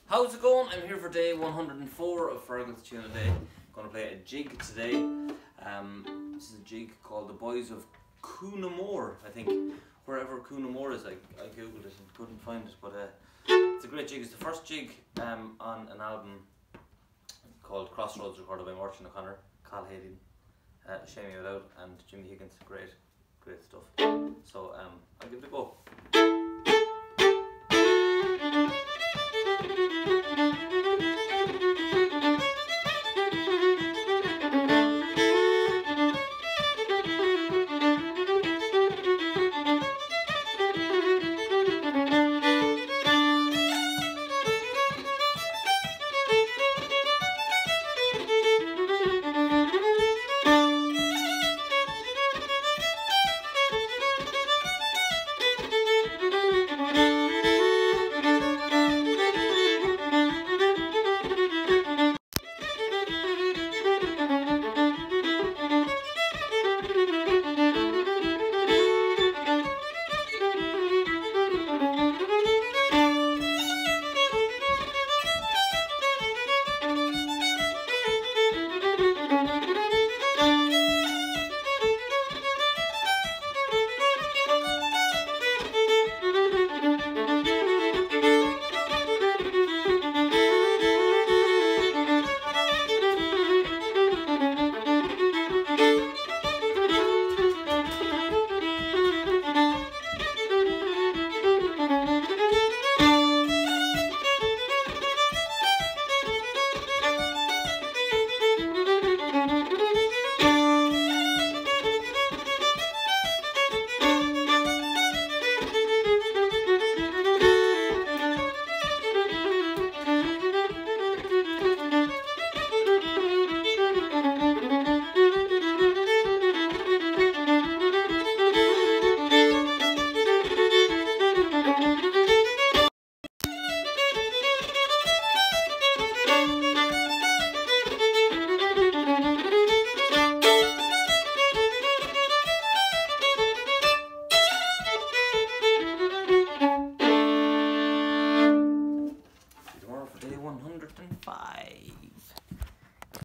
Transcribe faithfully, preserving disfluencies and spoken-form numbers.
How's it going? I'm here for day one hundred and four of Fergal's Tune a Day. I'm going to play a jig today. Um, this is a jig called the Boys of Coomanore, I think. Wherever Coomanore is, I, I googled it and couldn't find it, but uh, it's a great jig. It's the first jig um, on an album called Crossroads, recorded by Mairtin O'Connor, Cathal Hayden, uh, Seamie O'Dowd and Jimmy Higgins. Great, great stuff. So um, I'll give it a go.